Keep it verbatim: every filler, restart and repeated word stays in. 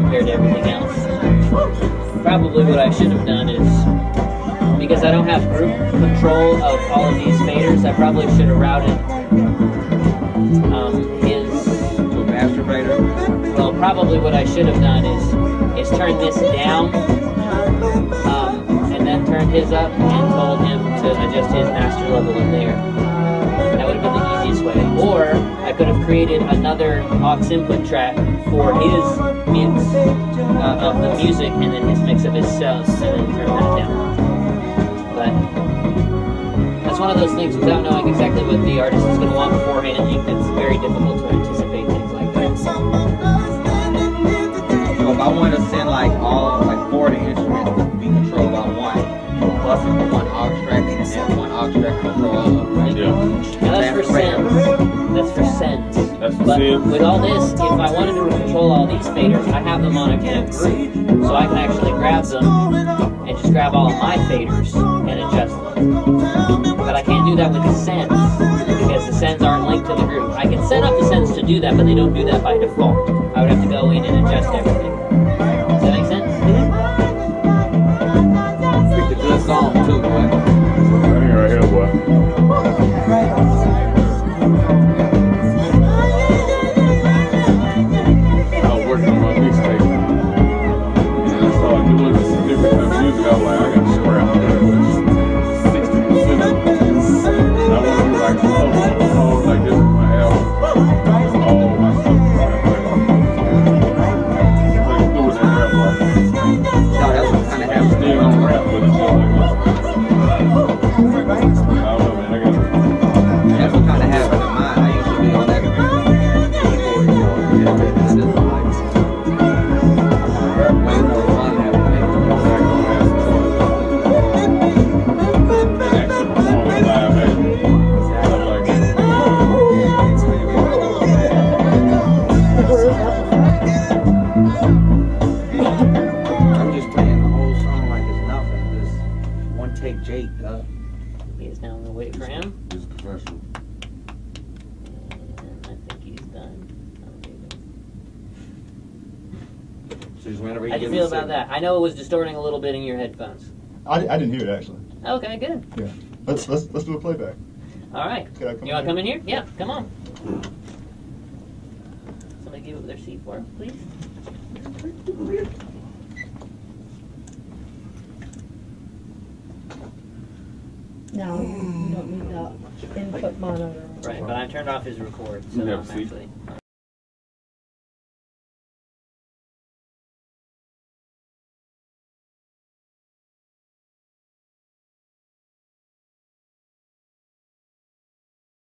compared to everything else. Probably what I should have done is, because I don't have group control of all of these faders, I probably should have routed um, his to a master fader. Well, probably what I should have done is is turn this down, um, and then turn his up, and told him to adjust his master level in there. That would have been the easiest way. Or I could have created another aux input track for his mix uh, of the music, and then his mix of his cells, and then turn that down. But that's one of those things, without knowing exactly what the artist is going to want beforehand, it's very difficult to anticipate things like that. So if I wanted to send like all, like four of the instruments to be controlled by one, plus it for one aux track, and then one aux track control, right? Yeah. Now that's for sends. That's for sends. That's for but sends. with all this, if I wanted to control all these faders, I have them on a kind of group, so I can actually grab them and just grab all of my faders and adjust them. But I can't do that with the sends, because the sends aren't linked to the group. I can set up the sends to do that, but they don't do that by default. I would have to go in and adjust everything. Does that make sense? Picked a good song too, boy. Right here, right here, boy. I was working on my mixtape, and I started doing some different kind of music. I was like, I got to scrap sixty percent of it. And I want to do like some songs like this in my album. All my stuff. No, that's what kind of happened. Still on rap, but it's just like this. That's what kind of happened in mine. I used to be on that keyboard, you know, and I just like way more fun that way. I'm just playing the whole song like it's nothing. Just one take Jake up. He is now in the wait for him. He's professional. And I think he's done. So just whenever you How do you give me feel a about signal. that? I know it was distorting a little bit in your headphones. I, I didn't hear it actually. Okay, good. Yeah. Let's let's let's do a playback. All right. Could I come You want to in? come in here? Yeah, come on. Somebody give up their seat for him, please. No, you don't need that input monitor. Right, but I turned off his record, so You have I'm a seat? actually. Um,